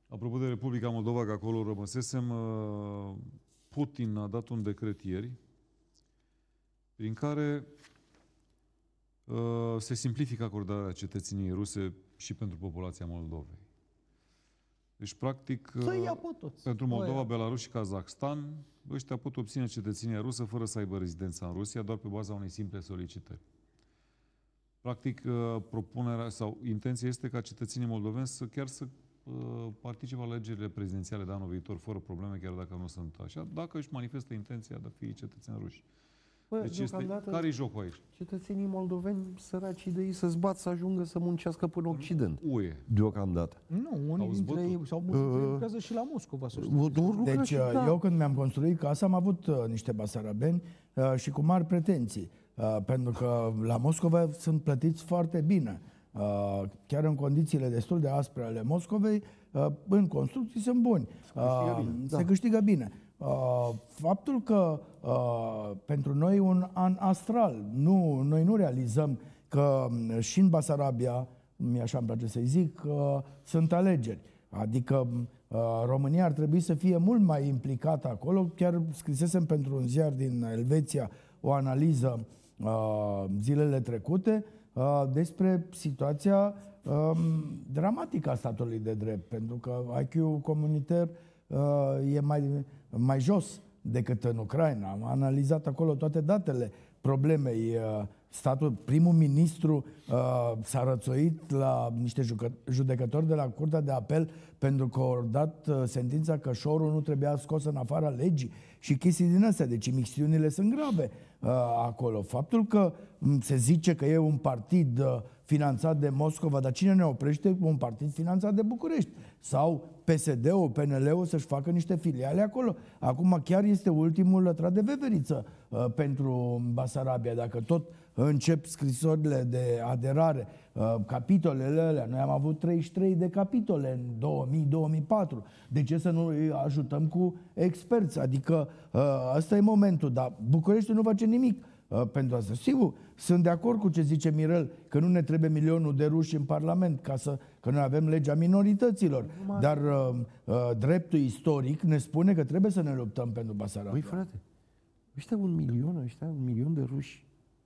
Apropo de Republica Moldova, că acolo rămăsesem, Putin a dat un decret ieri prin care se simplifică acordarea cetățeniei ruse și pentru populația Moldovei. Deci, practic, pentru Moldova, Belarus și Kazakhstan, ăștia pot obține cetățenia rusă fără să aibă rezidența în Rusia, doar pe baza unei simple solicitări. Practic, propunerea sau intenția este ca cetățenii moldoveni să participe la alegerile prezidențiale de anul viitor fără probleme, chiar dacă nu sunt așa, dacă își manifestă intenția de a fi cetățeni ruși. Deci care-i jocul aici? Cetățenii moldoveni săracii de ei să-ți bat să ajungă să muncească până Occident. UE. Deocamdată. Nu, unii dintre ei sau mulți dintre ei lucrează și la Moscova. Deci eu când mi-am construit casa am avut niște basarabeni și cu mari pretenții. Pentru că la Moscova sunt plătiți foarte bine. Chiar în condițiile destul de aspre ale Moscovei, în construcții sunt buni. Se câștigă bine. Faptul că pentru noi un an astral, noi nu realizăm că și în Basarabia, așa îmi place să-i zic, sunt alegeri. Adică România ar trebui să fie mult mai implicată acolo. Chiar scrisesem pentru un ziar din Elveția o analiză zilele trecute despre situația dramatică a statului de drept, pentru că IQ-ul comunitar e mai jos decât în Ucraina. Am analizat acolo toate datele problemei. Primul ministru s-a rățoit la niște judecători de la Curtea de Apel pentru că au dat sentința că șorul nu trebuia scos în afara legii și chestii din astea. Deci imixtiunile sunt grave acolo. Faptul că se zice că e un partid finanțat de Moscova, dar cine ne oprește un partid finanțat de București? Sau PSD-ul, PNL-ul să-și facă niște filiale acolo. Acum chiar este ultimul lătrat de veveriță pentru Basarabia. Dacă tot încep scrisorile de aderare, capitolele alea, noi am avut 33 de capitole în 2000-2004. De ce să nu îi ajutăm cu experți? Adică ăsta e momentul, dar Bucureștiul nu face nimic pentru asta. Sigur, sunt de acord cu ce zice Mirel, că nu ne trebuie milionul de ruși în Parlament, că noi avem legea minorităților. Dar dreptul istoric ne spune că trebuie să ne luptăm pentru Basarabia. Băi, frate, ăștia un milion de ruși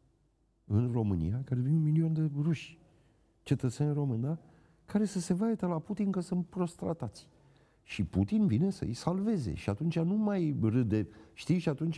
în România, care vin 1 milion de ruși, cetățeni români, da? Care să se vaietă la Putin că sunt prostratați. Și Putin vine să-i salveze. Și atunci nu mai râde, știi, și atunci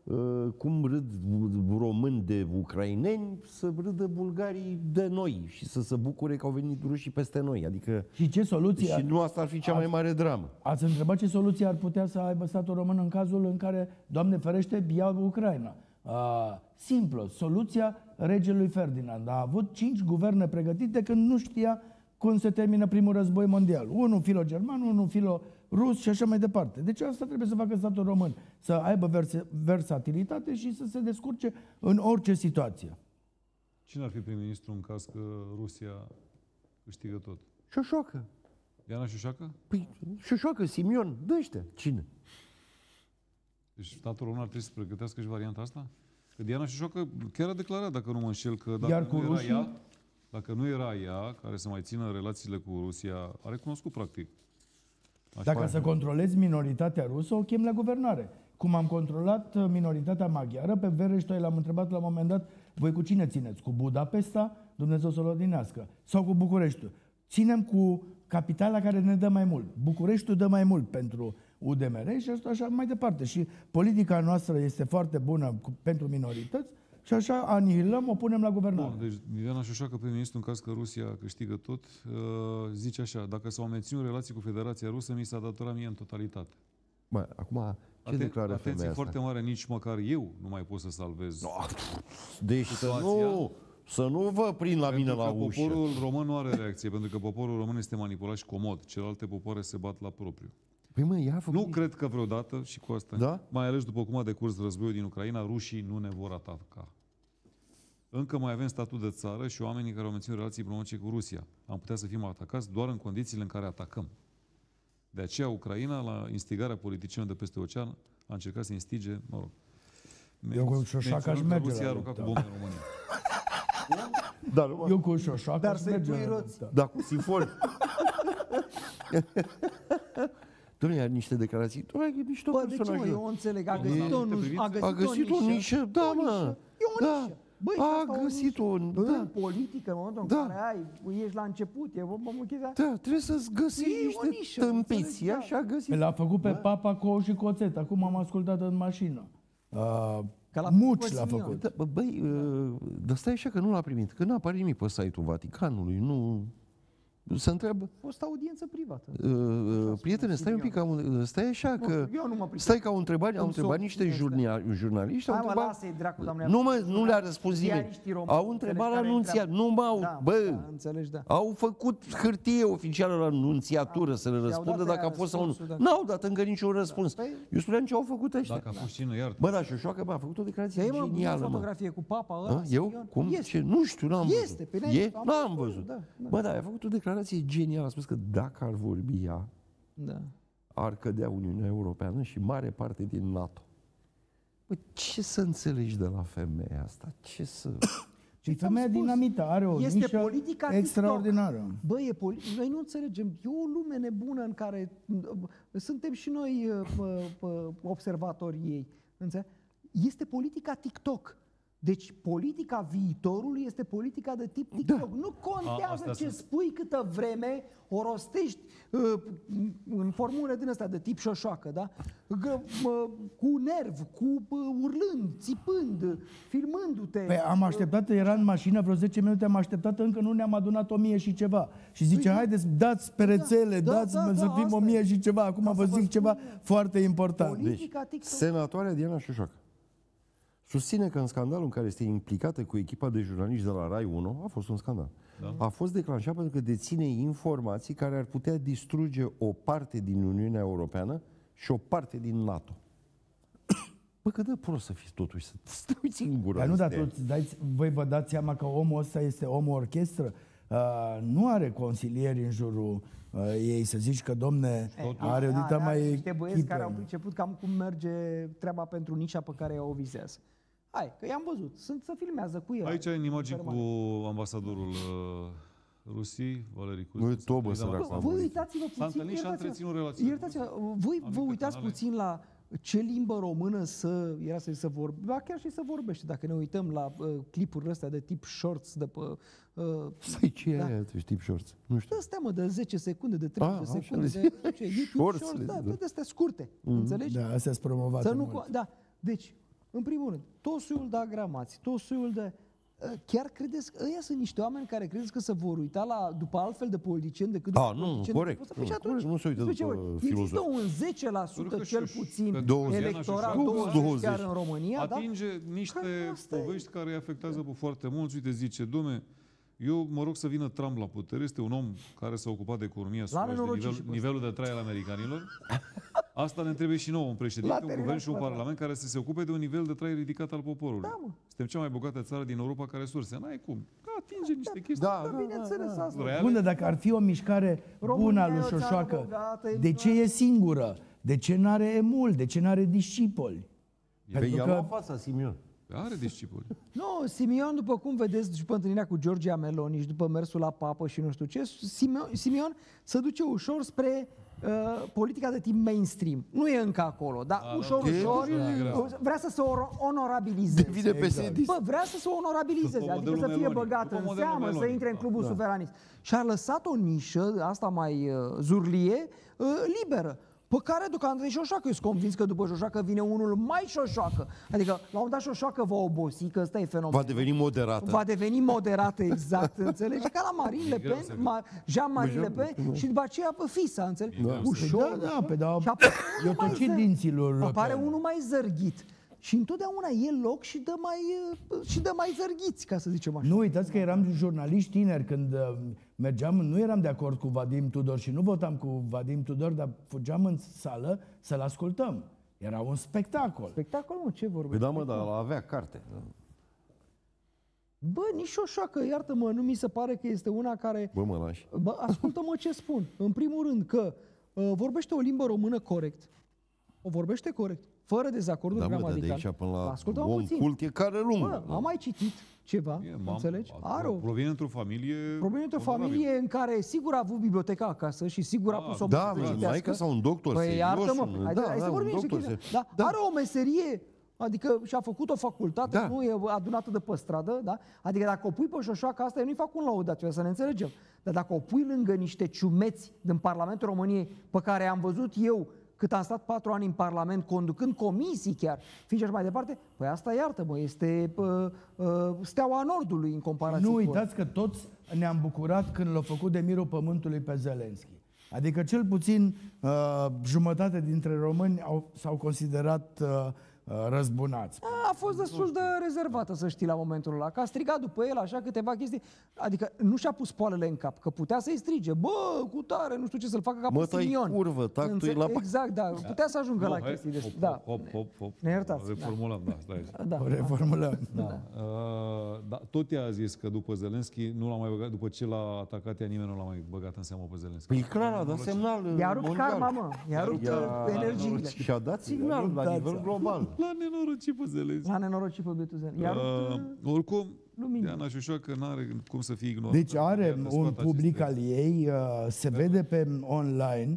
cum râd români de ucraineni, să râdă bulgarii de noi și să se bucure că au venit rușii peste noi. Adică, și ce soluție? Și nu asta ar fi cea mai mare dramă. Ați întrebat ce soluție ar putea să aibă statul român în cazul în care, Doamne ferește, ia Ucraina. Simplă, soluția regelui Ferdinand. A avut 5 guverne pregătite când nu știa cum se termină primul război mondial. Unul filo-german, unul filo-rus și așa mai departe. Deci asta trebuie să facă statul român. Să aibă versatilitate și să se descurce în orice situație. Cine ar fi prim-ministru în caz că Rusia câștigă tot? Șoșoacă. Diana Șoșoacă? Păi, Șoșoacă, Simion, dă-ăștia. Cine? Deci statul român ar trebui să pregătească și varianta asta? Că Diana Șoșoacă chiar a declarat, dacă nu mă înșel, că dacă nu era ea care să mai țină relațiile cu Rusia, a recunoscut practic. Dacă să controlezi minoritatea rusă, o chem la guvernare. Cum am controlat minoritatea maghiară, pe Vereștoi l-am întrebat la un moment dat, voi cu cine țineți? Cu Budapesta? Dumnezeu să-l odinească. Sau cu Bucureștiul? Ținem cu capitala care ne dă mai mult. Bucureștiul dă mai mult pentru UDMR și așa mai departe. Și politica noastră este foarte bună pentru minorități și așa anihilăm, o punem la guvernare. Bun, deci Diana Șoșoacă, prim-ministru, în caz că Rusia câștigă tot, zice așa: dacă s-au menținut relații cu Federația Rusă, mi s-a datorat mie în totalitate. Bă, acum, ce declară atenție foarte mare, nici măcar eu nu mai pot să salvez. Deci să nu vă prind la mine la ușă. Poporul român nu are reacție, pentru că poporul român este manipulat și comod. Celelalte popoare se bat la propriu. Păi mă, nu cred că vreodată, și cu asta, da? Mai ales după cum a decurs războiul din Ucraina, rușii nu ne vor ataca. Încă mai avem statut de țară și oamenii care au menținut relații diplomatice cu Rusia. Am putea să fim atacați doar în condițiile în care atacăm. De aceea Ucraina, la instigarea politicienilor de peste ocean, a încercat să instige, mă rog, eu cu Șoșoacă aș merge Rusia a aruncat cu bombe în România. Eu cu Șoșoacă aș merge. Da, cu sifon. Dom'le, are niște declarații. Dom'le, e mișto Bă, de ce, personajul. eu înțeleg, a găsit o nișă, da, mă. E o Da. nișă. Băi, A găsit o... în Da. politică, în momentul în Da. care ești la început, e vorba o chestie. Da, trebuie să-ți găsești E o niște nișă, tâmpiți. înțelegi, Ia da. și a găsit. L-a făcut pe Papa cu ou și cu oțet. Acum am ascultat în mașină. Că l-a Muci făcut l-a Simion. făcut. Da, băi, dar stai așa că nu l-a primit. Că nu apare nimic pe site-ul Vaticanului. Nu... Se întreabă. A fost audiență privată. Prietene, stai un pic, stai așa că... Eu nu mă pricep. Stai că au întrebat niște jurnaliști. Au întrebat, lasă-i dracu, doamne. nu le-a răspuns nimeni. Ziariștii români, Au întrebat la care anunțiat. întreabă. Nu m-au, Da, bă, da, înțelegi, da. au făcut hârtie oficială la anunțiatură să le răspundă dat dacă a aia fost sau nu. răspunsul, da. N-au dat încă niciun răspuns. Păi- Eu spuneam ce au făcut ăștia. Dacă a fost cine, iartă. Bă, dar Șoșoacă, a făcut o declarație Ia-i, mă, genială, o mă. fotografie cu papa ăla, Eu? Simion. Cum? Este. Ce? Nu știu, n-am Este, văzut. pe net, E? am N-am văzut, văzut. da, da. Bă, da, a făcut o declarație genială. A spus că dacă ar vorbi ea, Da. ar cădea Uniunea Europeană și mare parte din NATO. Bă, ce să înțelegi de la femeia asta? Ce să... Și femeia spus, dinamită are o este nișă politica extraordinară. Bă, noi nu înțelegem. E o lume nebună în care suntem și noi observatori ei. Înțelegi? Este politica TikTok. Deci politica viitorului este politica de tip TikTok. Nu contează ce spui câtă vreme o rostești în formule din astea de tip șoșoacă, da? Cu nerv, cu urlând, țipând, filmându-te. Păi am așteptat, era în mașină vreo 10 minute, am așteptat, încă nu ne-am adunat 1000 și ceva. Și zice, haideți, dați pe rețele, dați să fim 1000 și ceva. Acum vă zic ceva foarte important. Deci, senatoarea Diana Șoșoacă susține că în scandalul în care este implicată cu echipa de jurnaliști de la Rai 1, a fost un scandal, a fost declanșat pentru că deține informații care ar putea distruge o parte din Uniunea Europeană și o parte din NATO. Bă, cât de prost să fiți totuși, să te uiți în gură. Dar nu, dar voi vă dați seama că omul ăsta este omul orchestră? Nu are consilieri în jurul ei, să zici că, domne, are o dita mai niște băieți care au priceput cam cum merge treaba pentru nișa pe care o vizează. Hai, că i-am văzut. Se filmează cu el. Aici ai în imagini cu ambasadorul Rusiei, Valeri Kuzmin. Nu, tobă sărac. Voi uitați-vă S-a întâlnit și a întreținut relații. Iertați-mă, voi vă uitați puțin la ce limbă română să vorbește, ba chiar și să vorbește. Dacă ne uităm la clipurile astea de tip shorts, de pe... Stai, ce e aia, tip shorts? Nu știu. Astea, mă, de 10 secunde, de 30 secunde, de YouTube Shorts, shorts, da, de astea scurte, înțelegi? Da, astea sunt promovate mult. Da, deci, în primul rând, tot soiul de agramații, tot soiul de... Chiar credeți că ăia sunt niște oameni care credeți că se vor uita după altfel de politicieni decât după politicieni? Corect. Păi și atunci, nu se uită după există filozof. un 10% cel puțin 20, electorat, 20 chiar în România, atinge niște povești care îi afectează pe foarte mulți. Uite, zice, dom'le, eu mă rog să vină Trump la putere, este un om care s-a ocupat de economia supră și de nivelul de trai al americanilor. Asta ne trebuie și nouă, un președinte, un guvern și un parlament care să se ocupe de un nivel de trai ridicat al poporului. Da, mă. Suntem cea mai bogată țară din Europa care surse. N-ai cum. Atinge niște chestii. Da, bineînțeles asta. Bun, dacă ar fi o mișcare bună a lui Șoșoacă, de ce e singură? De ce n-are emul? De ce n-are discipoli? Pe ea la fața, Simion. Are discipoli. Nu, Simion, după cum vedeți, după întâlnirea cu Giorgia Meloni și după mersul la papă și nu știu ce, Simion se duce ușor spre politica de tip mainstream. Nu e încă acolo, dar ușor, vrea să se onorabilizeze. Devine pesedist. Bă, vrea să se onorabilizeze, adică să fie băgat în seamă, să intre în clubul suveranist. Și a lăsat o nișă, asta mai zurlie, liberă. Pe care duc Andrei Șoșoacă. Eu sunt convins că după Șoșoacă vine unul mai Șoșoacă. Adică, la un moment dat Șoșoacă va obosi, că ăsta e fenomen. Va deveni moderată. Va deveni moderată, exact, înțelegi? Ca la Marine Le Pen, Jean-Marie Le Pen și după aceea pe Fisa, înțelegi? Ușor, eu tocit dinților. apare unul mai zărghit. Și întotdeauna e loc și dă mai zărghiți, ca să zicem așa. Nu uitați că eram jurnaliști tineri când mergeam, nu eram de acord cu Vadim Tudor și nu votam cu Vadim Tudor, dar fugeam în sală să-l ascultăm. Era un spectacol. Spectacol, mă, ce vorbești? Păi da, mă, dar avea carte. Bă, nici Șoșoacă, iartă-mă, nu mi se pare că este una care... Bă, mă lași. Bă, ascultă-mă ce spun. În primul rând că vorbește o limbă română corect. O vorbește corect. Fă dezacorduri gramaticale. De aici până la ascultă-mă om puțin. cult e care lung. Bă, am mai citit ceva, înțelegi? Provine într-o familie... Provine într-o familie în care sigur a avut biblioteca acasă și sigur a pus o da, maică sau un doctor serios. Iartă-mă, hai să vorbim niște chestii. Da, are o meserie, adică și-a făcut o facultate, nu e adunată de pe stradă, da? Adică dacă o pui pe șoșoaca asta, eu nu-i fac un laudat, să ne înțelegem. Dar dacă o pui lângă niște ciumeți din Parlamentul României, pe care am văzut eu cât am stat 4 ani în Parlament, conducând comisii chiar, fiice și mai departe, păi asta, iartă-mă, este steaua Nordului în comparație. Nu uitați că toți ne-am bucurat când l-a făcut de mirul pământului pe Zelenski. Adică cel puțin jumătate dintre români s-au considerat răzbunați. A fost destul de rezervată, să știi, la momentul ăla. Că a strigat după el așa câteva chestii. Adică nu și-a pus poalele în cap, că putea să-i strige. Bă, cu tare, nu știu ce să-l facă ca pe Simion. Curvă, tactul la... Exact, da. Putea să ajungă la chestii de astea. Ne iertați. Reformulăm, O reformulăm. Da, tot ea a zis că după Zelenski nu l-a mai băgat, după ce l-a atacat ea, nimeni nu l-a mai băgat în seamă pe Zelenski. Păi clar, a dat semnal. I-a rupt karma, mă. I-a rupt energiile. Și-a dat signal la nivel global. L-a nenorocit pe Zelenski. L-a nenorocit pe bietul Zelenski. Oricum, Diana Șoșoacă n-are cum să fie ignorată. Deci are un public al ei, se vede pe online,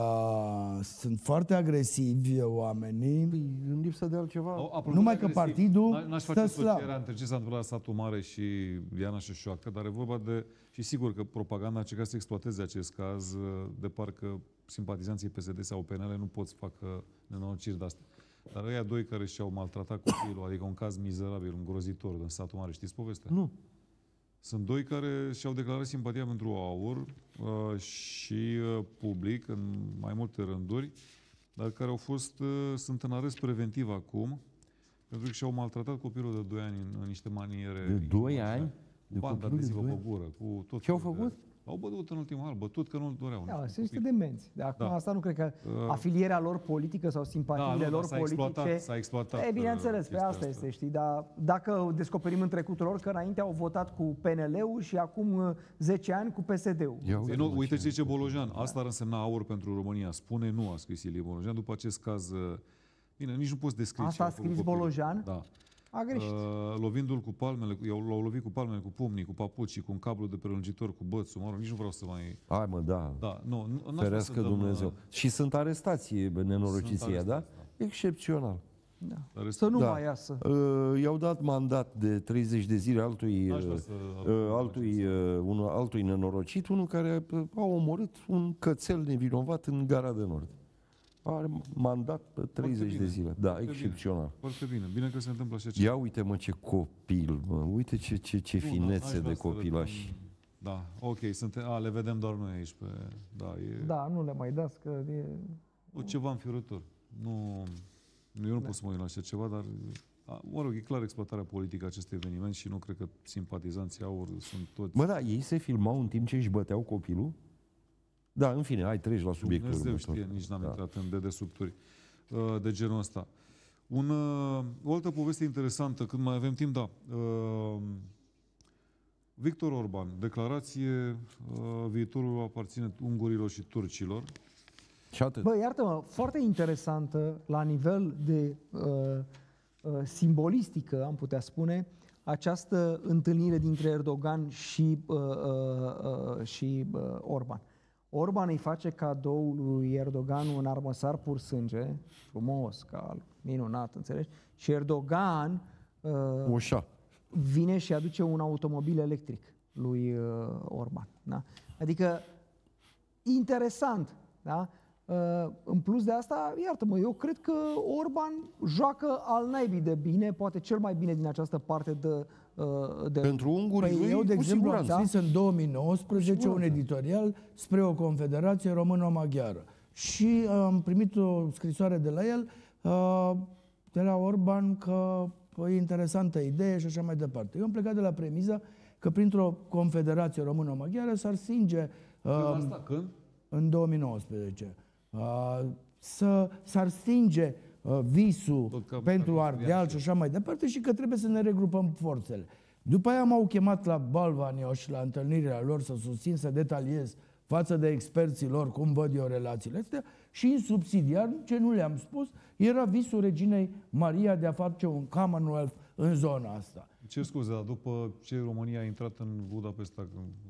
sunt foarte agresivi oamenii. În lipsă de altceva. Numai că partidul n-aș face asocierea între ce s-a întâmplat la Satul Mare și Diana Șoșoacă, dar e vorba de... Și sigur că propaganda a încercat să exploateze acest caz, de parcă simpatizanții PSD sau PNL nu pot să facă nenorociri de asta. Dar ăia doi care și-au maltratat copilul, adică un caz mizerabil, un grozitor din Satul Mare, știți povestea? Nu. Sunt doi care și-au declarat simpatia pentru AUR și public, în mai multe rânduri, dar care sunt în arest preventiv acum, pentru că și-au maltratat copilul de 2 ani în niște maniere... De 2 ani? Cu bandă adezivă pe gură, cu tot... Ce au făcut? Au bătut în ultimul an, bătut că nu-l doreau. Da, sunt niște demenți. De acum asta nu cred că afilierea lor politică sau simpatiile lor politice... S-a exploatat. E, bineînțeles, pe asta este, știi, dar dacă descoperim în trecutul lor că înainte au votat cu PNL-ul și acum 10 ani cu PSD-ul. Uite ce zice Bolojan, asta ar însemna AUR pentru România. Spune nu, a scris Ilie Bolojan, după acest caz... Bine, nici nu poți descrie. Asta a scris Bolojan? Da. A greșit. Lovindu-l cu palmele, l-au lovit cu palmele, cu pumnii, cu papucii, cu un cablu de prelungitor, cu bățul, mă rog, nici nu vreau să mai... Hai mă, da. Da, nu ferească Dumnezeu. Și sunt arestați nenorociții, da? Excepțional. Da. Să nu mai iasă. I-au dat mandat de 30 de zile altui nenorocit, unul care a omorât un cățel nevinovat în Gara de Nord. Are mandat pe 30 de zile. Da, foarte excepțional. Bine. Foarte bine. Bine că se întâmplă așa ceva. Ia uite mă ce copil, mă. Uite ce finețe de copilași. Da, ok, le vedem doar noi aici. Da, nu le mai dați că e... Ceva înfiorător. Eu nu pot să mă uit la așa ceva, dar mă rog, e clar exploatarea politică a acestui eveniment și nu cred că simpatizanții AUR sunt toți... Bă, da, ei se filmau în timp ce își băteau copilul? Da, în fine, hai, treci la subiectul următor. Știe, nici n-am intrat în dedesubturi de genul ăsta. O altă poveste interesantă, când mai avem timp, Victor Orban, declarație, viitorul aparține ungurilor și turcilor. Bă, iartă-mă, foarte interesantă la nivel de simbolistică, am putea spune, această întâlnire dintre Erdogan și Orban. Orban îi face cadou lui Erdogan un armăsar pur sânge, frumos, cald, minunat, înțelegi? Și Erdogan vine și aduce un automobil electric lui Orban. Da? Adică, interesant, da? În plus de asta, iartă-mă, eu cred că Orban joacă al naibii de bine, poate cel mai bine din această parte de pentru unguri, eu, de exemplu, am scris în 2019 un editorial spre o confederație româno-maghiară. Și am primit o scrisoare de la el, de la Orban, că e interesantă idee și așa mai departe. Eu am plecat de la premiza că printr-o confederație româno-maghiară s-ar stinge... Când? În 2019. S-ar stinge visul pentru Ardeal și așa mai departe și că trebuie să ne regrupăm forțele. După aia m-au chemat la Balvanioș, la întâlnirea lor, să susțin, să detaliez față de experții lor cum văd eu relațiile astea și în subsidiar, ce nu le-am spus, era visul reginei Maria de a face un Commonwealth în zona asta. cer scuze, dar după ce România a intrat în Budapesta,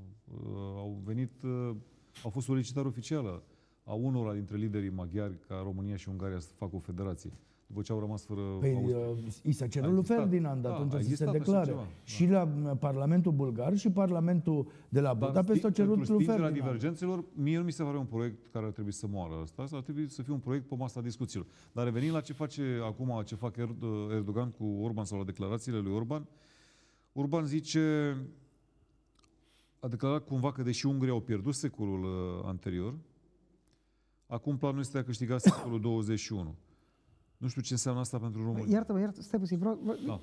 au fost solicitări oficială a unora dintre liderii maghiari ca România și Ungaria să facă o federație. După ce au rămas fără... I s-a cerut lui Ferdinand atunci să se declare. Și la Parlamentul Bulgar și Parlamentul de la Budapesta au cerut lui Ferdinand. Pentru divergențelor, mie nu mi se pare un proiect care ar trebui să moară ăsta. Ar trebui să fie un proiect pe masa discuțiilor. Dar revenind la ce face acum, ce fac Erdogan cu Orban sau la declarațiile lui Orban, Orban zice, a declarat cumva că deși Ungaria au pierdut secolul anterior, acum planul este de a câștiga secolul 21. Nu știu ce înseamnă asta pentru România. Iartă-mă, stai puțin. Da.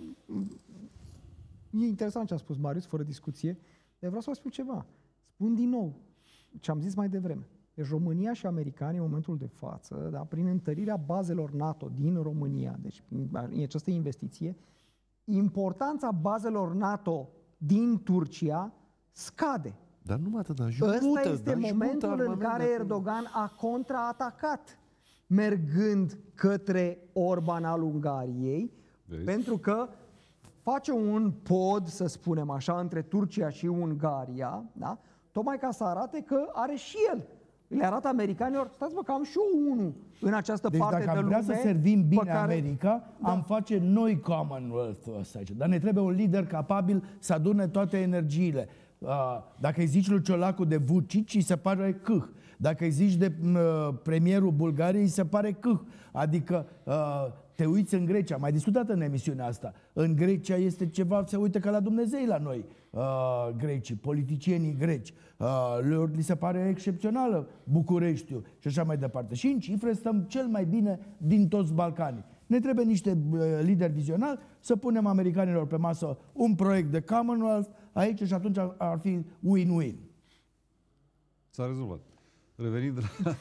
E interesant ce a spus Marius, fără discuție, dar vreau să vă spun ceva. Spun din nou ce am zis mai devreme. Deci România și americanii, în momentul de față, da, prin întărirea bazelor NATO din România, deci în această investiție, importanța bazelor NATO din Turcia scade. Dar nu atât, Ăsta este momentul în care Erdogan a contraatacat, mergând către Orban al Ungariei, pentru că face un pod, să spunem așa, între Turcia și Ungaria, da? Tocmai ca să arate că are și el. Le arată americanilor, stați-vă că am și eu unul în această parte de lume. Deci dacă am vrea să servim bine America, am face noi Commonwealth-ul ăsta aici. Dar ne trebuie un lider capabil să adune toate energiile. Dacă îi zici lui Ciolacu de Vucic, îi se pare câh. Dacă îi zici de premierul Bulgariei, îi se pare câh. Adică te uiți în Grecia, am mai discutat în emisiunea asta, în Grecia este ceva, se uită ca la Dumnezei la noi, grecii, politicienii greci. Lor li se pare excepțională Bucureștiul și așa mai departe. Și în cifre stăm cel mai bine din toți Balcanii. Ne trebuie niște lideri vizionari să punem americanilor pe masă un proiect de Commonwealth aici și atunci ar fi win-win. S-a rezolvat. Revenind la...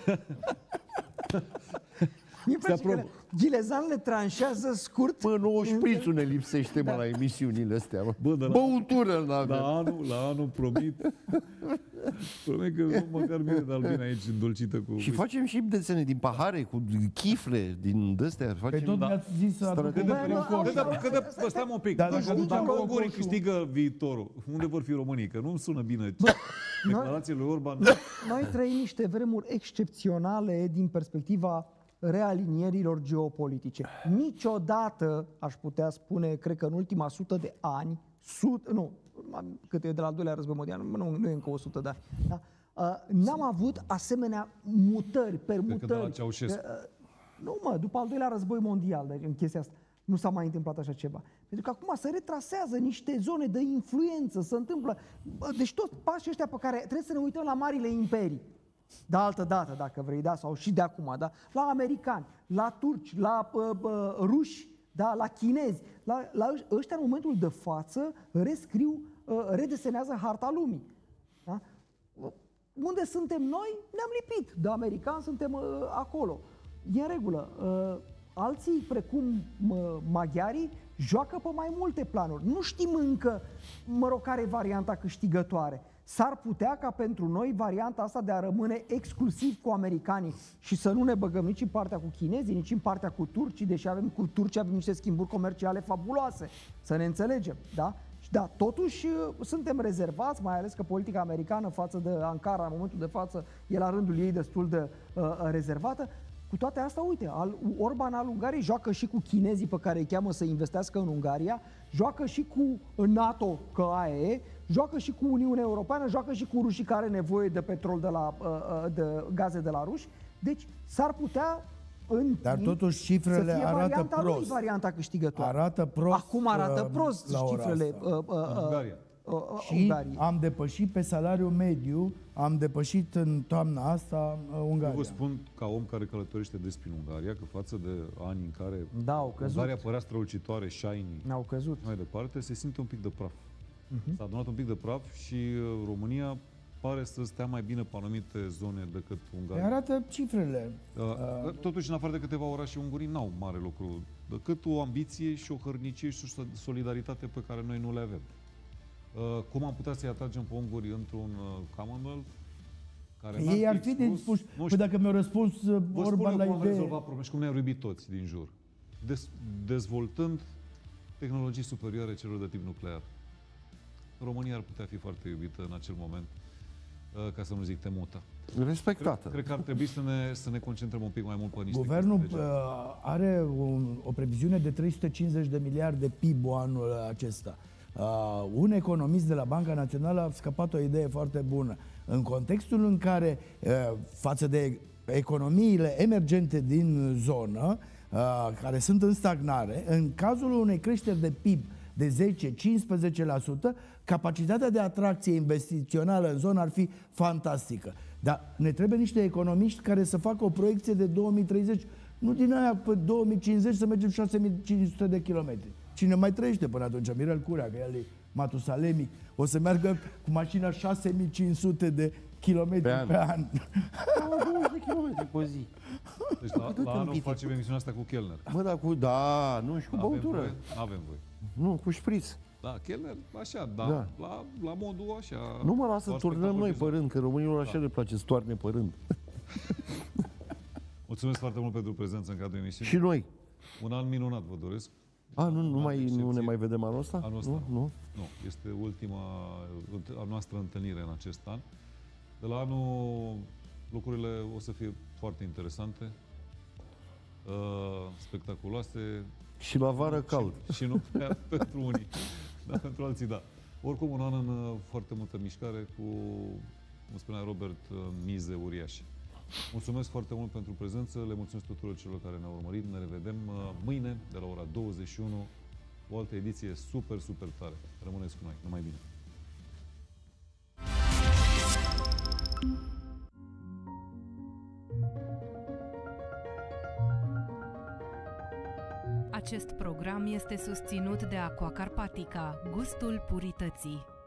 Gilezan le tranșează scurt. Bă, nouă șprițul ne lipsește, la emisiunile astea. Băutură n-avem. La anul promit că măcar mire de albine aici îndulcită cu... Și facem și desene din pahare, cu chifle, din dăstea. Pe tot mi-ați zis să aduc Stai un pic. Dacă ungurii câștigă viitorul, unde vor fi românii? Că nu sună bine declarațiile lui Orban. Noi trăim niște vremuri excepționale din perspectiva realinierilor geopolitice. Niciodată, aș putea spune, cred că în ultima 100 de ani, cât e de la al doilea război mondial, nu e încă 100 de ani, da? N-am avut asemenea mutări, permutări. De la Ceaușescu. După al doilea război mondial, deci în chestia asta, nu s-a mai întâmplat așa ceva. Pentru că acum se retrasează niște zone de influență, se întâmplă. Deci toți pașii ăștia pe care trebuie să ne uităm la marile imperii. De altă dată, dacă vrei, da, sau și de acum, da, la americani, la turci, la ruși, da, la chinezi, la ăștia în momentul de față redesenează harta lumii. Da? Unde suntem noi, ne-am lipit. De americani suntem acolo. E în regulă. Alții, precum maghiarii, joacă pe mai multe planuri. Nu știm încă, care e varianta câștigătoare. S-ar putea ca pentru noi varianta asta de a rămâne exclusiv cu americanii și să nu ne băgăm nici în partea cu chinezii, nici în partea cu turcii, deși cu turcii avem niște schimburi comerciale fabuloase, să ne înțelegem, da? Da, totuși suntem rezervați, mai ales că politica americană față de Ankara în momentul de față e la rândul ei destul de rezervată. Cu toate astea, uite, Orban al Ungariei joacă și cu chinezii pe care îi cheamă să investească în Ungaria, joacă și cu NATO, că aia e, joacă și cu Uniunea Europeană, joacă și cu rușii care are nevoie de petrol, de gaze de la ruși. Deci s-ar putea dar totuși cifrele arată prost. Varianta câștigătoare. Arată prost. Acum arată prost cifrele Ungaria. Și am depășit pe salariul mediu, am depășit în toamna asta Ungaria. Eu vă spun, ca om care călătorește des prin Ungaria, că față de ani în care Ungaria părea strălucitoare, shiny, n-au căzut. Mai departe, se simte un pic de praf. S-a adunat un pic de praf și România pare să stea mai bine pe anumite zone decât Ungaria. Arată cifrele. Totuși, în afară de câteva orașe, ungurii n-au mare lucru decât o ambiție și o hărnicie și o solidaritate pe care noi nu le avem. Cum am putea să-i atragem pe unguri într-un Commonwealth? Ei ar fi dispuși. Păi dacă mi-au răspuns Orban la idee... Vă rezolvat probleme și cum ne-am iubit toți din jur. Dezvoltând tehnologii superioare celor de tip nuclear. România ar putea fi foarte iubită în acel moment, ca să nu zic temută. Respectată. Cred că ar trebui să ne concentrăm un pic mai mult pe niște Guvernul chestii. are o previziune de 350 de miliarde PIB anul acesta. Un economist de la Banca Națională a scăpat o idee foarte bună. În contextul în care, față de economiile emergente din zonă, care sunt în stagnare, în cazul unei creșteri de PIB de 10-15%, capacitatea de atracție investițională în zonă ar fi fantastică. Dar ne trebuie niște economiști care să facă o proiecție de 2030, nu din aia pe 2050 să mergem 6500 de kilometri. Cine mai trăiește până atunci? Mirel Curea, că el e matusalemic, o să meargă cu mașina 6500 de kilometri pe an. 20 de kilometri pe zi. Deci la anul facem emisiunea asta cu Kellner. Bă, dar nu și cu băutură. Avem voie. Nu, cu șpriț. Da, Kellner, așa, da. La modul așa. Nu mă lasă, turnăm noi pe rând, că românilor așa le place să toarne pe rând. Mulțumesc foarte mult pentru prezența în cadrul emisiunii. Și noi. Un an minunat vă doresc. Nu ne mai vedem anul ăsta? Anul ăsta? Nu. Este a noastră întâlnire în acest an. De la anul lucrurile o să fie foarte interesante, spectaculoase. Și la vară cald. Și nu pentru unii, dar pentru alții da. Oricum un an în foarte multă mișcare cu, cum spunea Robert, mize uriașe. Mulțumesc foarte mult pentru prezență, le mulțumesc tuturor celor care ne-au urmărit. Ne revedem mâine de la ora 21, o altă ediție super, super tare. Rămâneți cu noi, numai bine! Acest program este susținut de Aqua Carpatica, gustul purității.